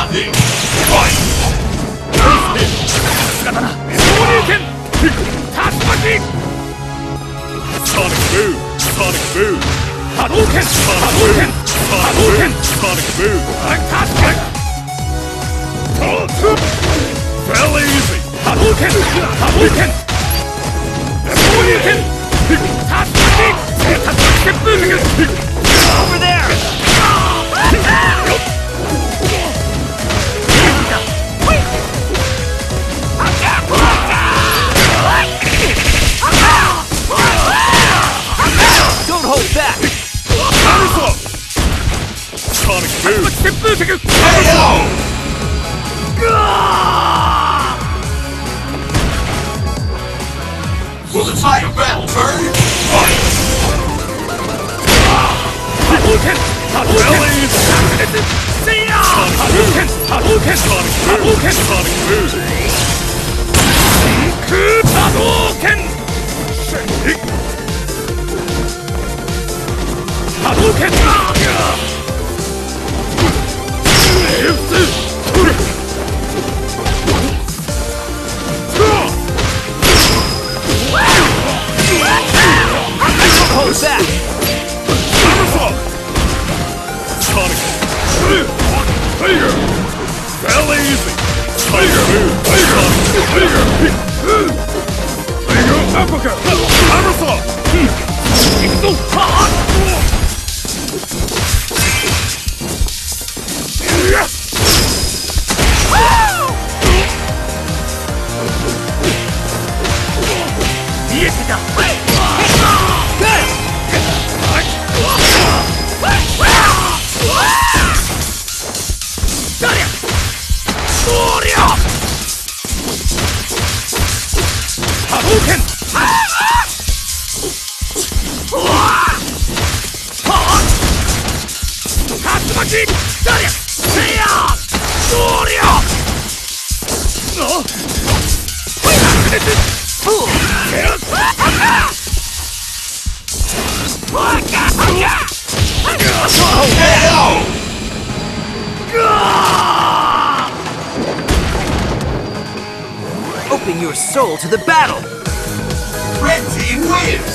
nothing. Fight! Sonic Boom! Sonic Boom! Hadouken! Hadouken! Hadouken! Sonic Boom! Fairly easy! Hadouken! Hadouken! Hadouken! Over there! Don't hold back! Sonic Boom! Will the tide of battle turn? Fight! Hadouken! Hadouken! See ya! Hadouken! Hadouken! Hadouken! Sonic Boom! Hadouken! Hadouken! Hold back! Sonic! Tiger! Fairly easy! Tiger! Tiger! Tiger! Africa! Hammersaw! Hadouken! Tatsumaki! Daria! Seiya! Doria! Open your soul to the battle! Red team wins!